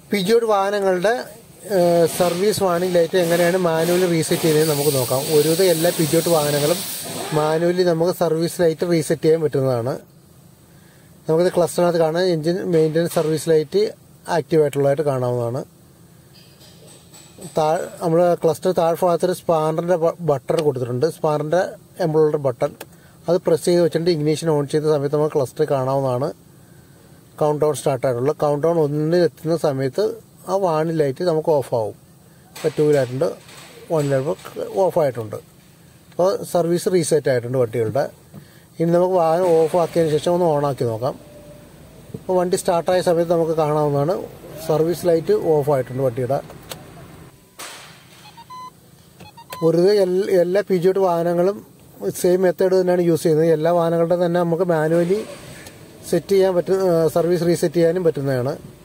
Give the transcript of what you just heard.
പിജോഡ് വാഹനങ്ങളുടെ service warning light എങ്ങനെയാണ് manually reset ചെയ്യുന്നത് നമുക്ക് നോക്കാം. ഒരുവിധം എല്ലാ പിജോഡ് വാഹനങ്ങളും മാനുവലി നമുക്ക് സർവീസ് ലൈറ്റ് റീസെറ്റ് ചെയ്യാൻ പറ്റുന്നതാണ്. നമുക്കിത് ക്ലസ്റ്ററിനകത്ത് കാണാം. Engine maintenance service light active ആയിട്ടുള്ളതായിട്ട് കാണാവുന്നതാണ്. നമ്മൾ ക്ലസ്റ്റർ താഴ്ഭാഗത്തൊരു സ്പാനറിൻ്റെ ബട്ടൺ കൊടുത്തിട്ടുണ്ട്. സ്പാനറിൻ്റെ എംബ്ലോയിഡറി ബട്ടൺ അത് പ്രസ് ചെയ്ത് വെച്ചിട്ട് ഇഗ്നീഷൻ ഓൺ ചെയ്യുന്ന സമയത്ത് നമുക്ക് ക്ലസ്റ്റർ കാണാവുന്നതാണ്. കൗണ്ട് ഡൗൺ സ്റ്റാർട്ടായിട്ടുള്ള കൗണ്ട് ഡൗൺ 1 എത്തുന്ന സമയത്ത് ആ വാണിംഗ് ലൈറ്റ് നമുക്ക് ഓഫാവും. ഇപ്പോൾ 2-ലായിട്ടുണ്ട്, 1-ലായപ്പോൾ ഓഫായിട്ടുണ്ട്. അപ്പോൾ സർവീസ് റീസെറ്റ് ആയിട്ടുണ്ട് വണ്ടികളുടെ. ഇനി നമുക്ക് വാഹനം ഓഫാക്കിയതിന് ശേഷം ഒന്ന് ഓണാക്കി നോക്കാം. അപ്പോൾ വണ്ടി സ്റ്റാർട്ടായ സമയത്ത് നമുക്ക് കാണാവുന്നതാണ് സർവീസ് ലൈറ്റ് ഓഫായിട്ടുണ്ട് വണ്ടിയുടെ. പൊതുവെ എല്ലാ പിജോഡ് വാഹനങ്ങളും സെയിം മെത്തേഡ് തന്നെയാണ് യൂസ് ചെയ്യുന്നത്. എല്ലാ വാഹനങ്ങളുടെ തന്നെ നമുക്ക് മാനുവലി സെറ്റ് ചെയ്യാൻ പറ്റും, സർവീസ് റീസെറ്റ് ചെയ്യാനും പറ്റുന്നതാണ്.